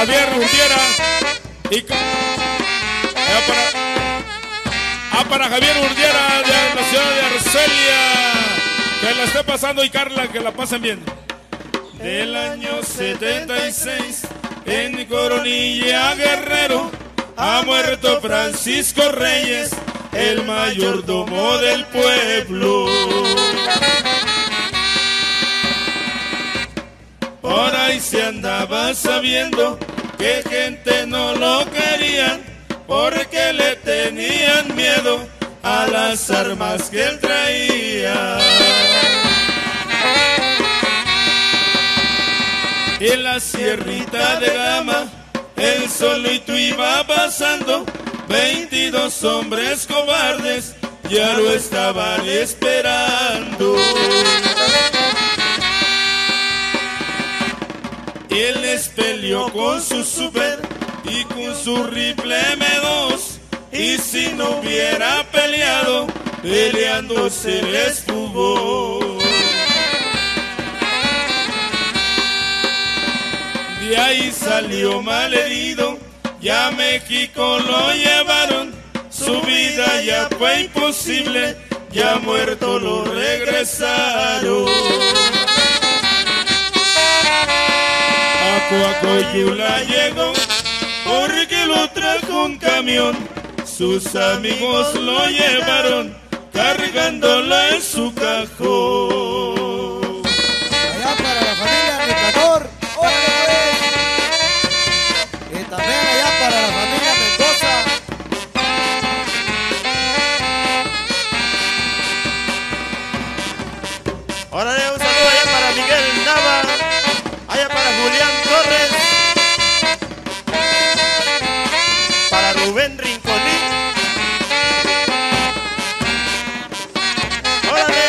Javier Urdiera y para Javier Urdiera de la ciudad de Arcelia, que la esté pasando, y Carla, que la pasen bien. Del año 76 en Coronilla, Guerrero, ha muerto Francisco Reyes, el mayordomo del pueblo. Por ahí se andaba sabiendo que gente no lo querían porque le tenían miedo a las armas que él traía. En la sierrita de Gama, él solito iba pasando, 22 hombres cobardes ya lo estaban esperando. Él les peleó con su super y con su rifle M2, y si no hubiera peleado, peleando se les fugó. De ahí salió malherido, ya a México lo llevaron, su vida ya fue imposible, ya muerto lo regresaron. A Coacoyula llegó porque lo trajo un camión, sus amigos lo llevaron cargándolo en su cajón. Allá para la familia Ricador, órale, y también allá para la familia Mendoza. Órale, un saludo allá para Miguel Nava, allá para Julián Torres, para Rubén Rinconí. Órale.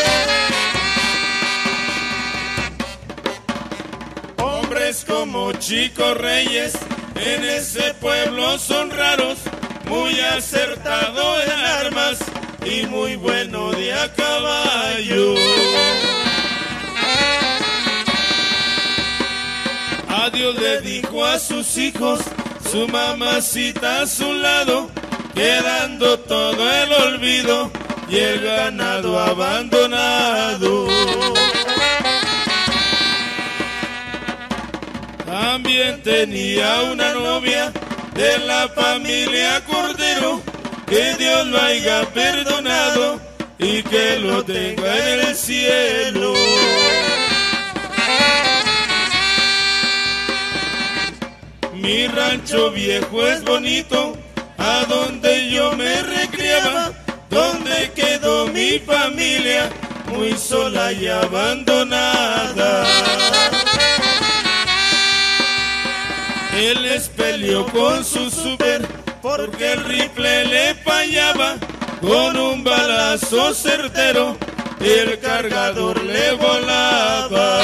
Hombres como Chico Reyes en ese pueblo son raros, muy acertado en armas y muy bueno de a caballo. A Dios le dijo a sus hijos, su mamacita a su lado, quedando todo el olvido y el ganado abandonado. También tenía una novia de la familia Cordero, que Dios lo haya perdonado y que lo tenga en el cielo. Mi rancho viejo es bonito, a donde yo me recreaba, donde quedó mi familia, muy sola y abandonada. Él les peleó con su super, porque el rifle le fallaba, con un balazo certero, el cargador le volaba.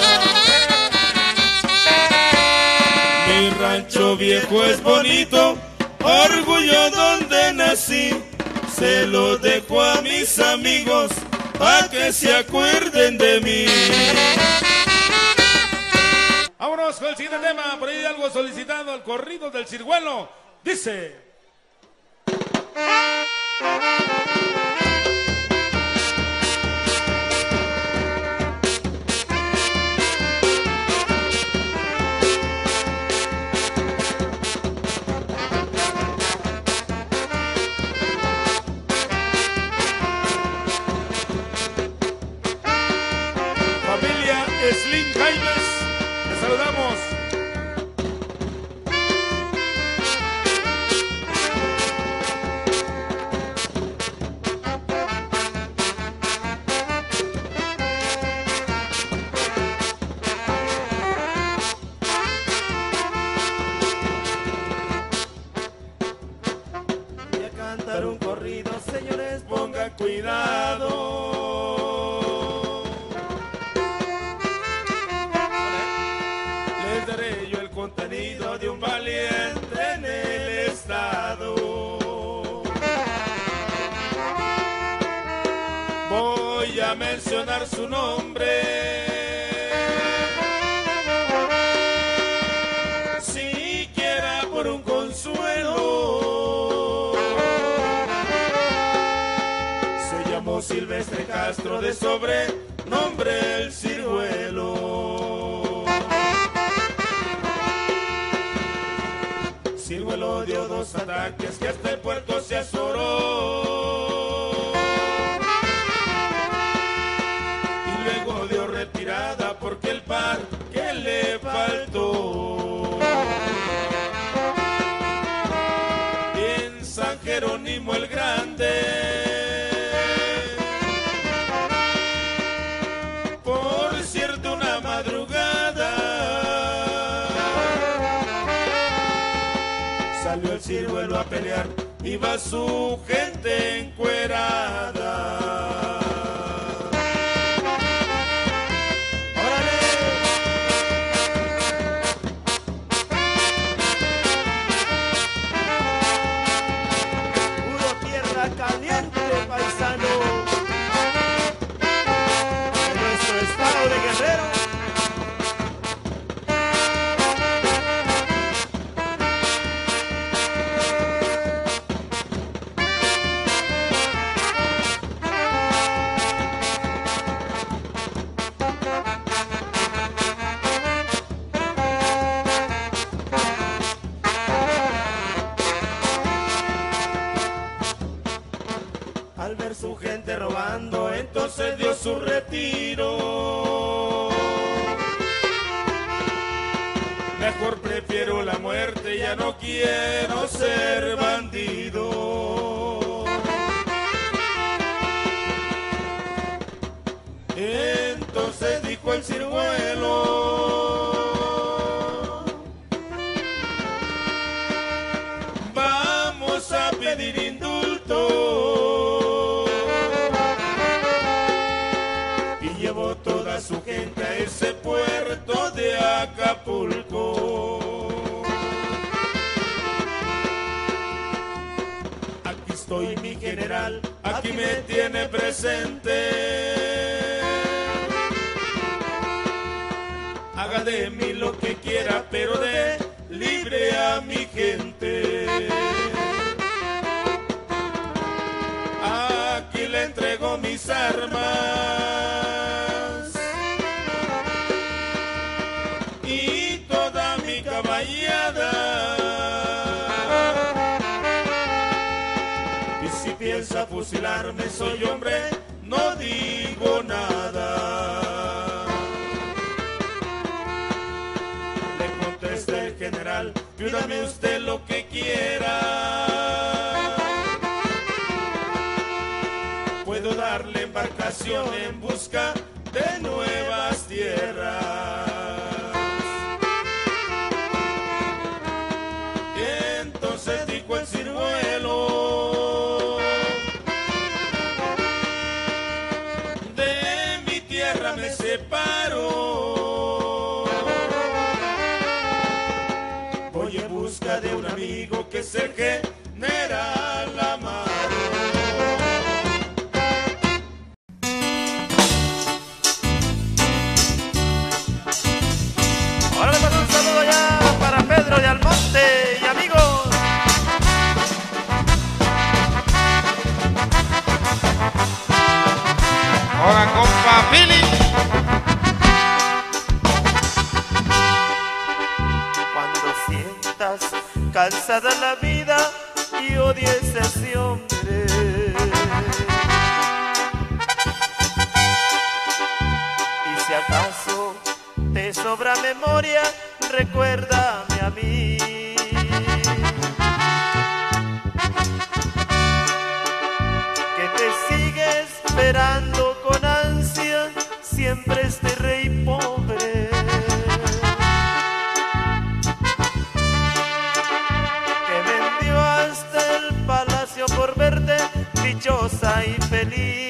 Mi rancho viejo es bonito, orgullo donde nací, se lo dejo a mis amigos, pa' que se acuerden de mí. Vámonos con el siguiente tema, por ahí algo solicitado, el corrido del ciruelo, dice... Familia Slim Jaimes, les saludamos. Voy a cantar un corrido, señores, pongan cuidado. Les daré yo el contenido de un valiente en el estado. Voy a mencionar su nombre. Si como Silvestre Castro, de sobrenombre el Ciruelo. Ciruelo dio 2 ataques que hasta el puerto se azoró, y luego dio retirada porque el par que le faltó. En San Jerónimo el Grande, por cierto una madrugada, salió el Ciruelo a pelear, iba su gente encuerada. Caliente, paisano, de nuestro estado de Guerrero. Al ver su gente robando, entonces dio su retiro. Mejor prefiero la muerte, ya no quiero ser bandido. Entonces dijo el Ciruelo, vamos a pedir indulto. Llevó toda su gente a ese puerto de Acapulco. Aquí estoy, mi general, aquí me tiene presente. Haga de mí lo que quiera, pero de libre a mi gente. Aquí le entrego mis armas y toda mi caballada. Y si piensa fusilarme, soy hombre, no digo nada. Le contesta el general, pídame usted lo que quiera. Puedo darle embarcación en busca de nuevas tierras. Entonces dijo el Ciruelo, de mi tierra me separo. Voy en busca de un amigo que es el general Amaro. De Almonte y amigos. Hola, compa Pili. Cuando sientas cansada la vida y odies a ese hombre, y si acaso te sobra memoria, recuérdame a mí. Que te sigue esperando con ansia siempre este rey pobre. Que vendió hasta el palacio por verte dichosa y feliz.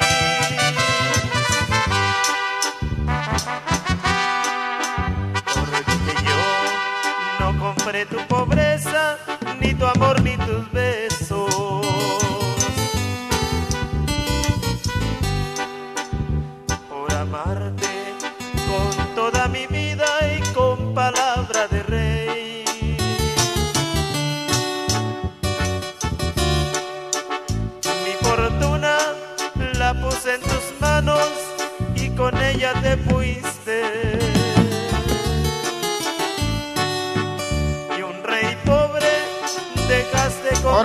Tu pobreza, ni tu amor, ni tus besos. Por amarte con toda mi vida y con palabra de rey. Mi fortuna la puse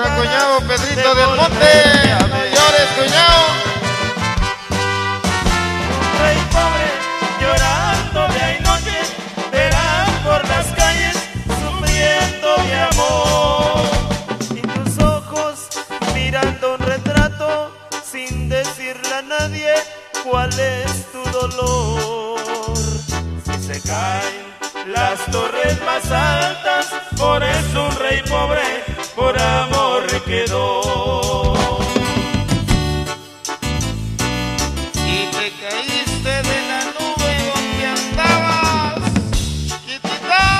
ganas cuñado de Pedrito del Monte. volverte a No ver. llores, cuñado. Un rey pobre llorando día y noche, verás por las calles sufriendo mi amor. Y tus ojos mirando un retrato sin decirle a nadie cuál es tu dolor. Si se caen las torres más altas, por eso un rey pobre por amor quedó. Si te caíste de la nube donde andabas, chiquitita.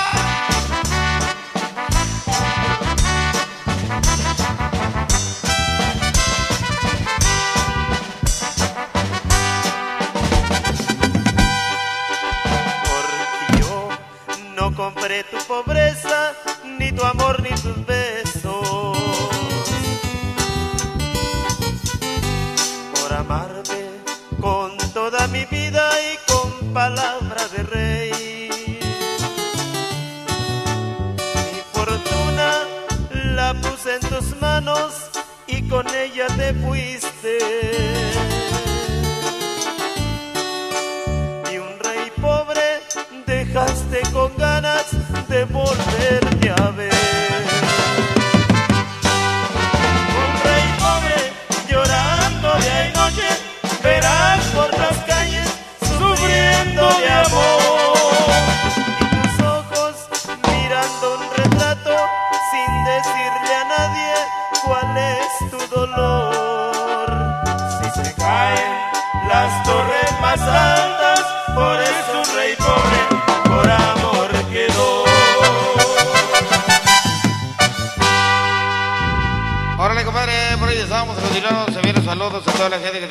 Porque yo no compré tu pobreza, ni tu amor, ni tus besos. Por amarte con toda mi vida y con palabra de rey. Mi fortuna la puse en tus manos y con ella te fuiste. Y un rey pobre dejaste con ganas de volverte a ver. Un rey pobre llorando día y noche, verás por las calles sufriendo de amor. Y tus ojos mirando un retrato sin decirle a nadie cuál es tu dolor. Si se caen las torres más altas, por eso un rey pobre por amor quedó. Órale, compadre, por ahí estamos continuando. Se vienen saludos a toda la gente que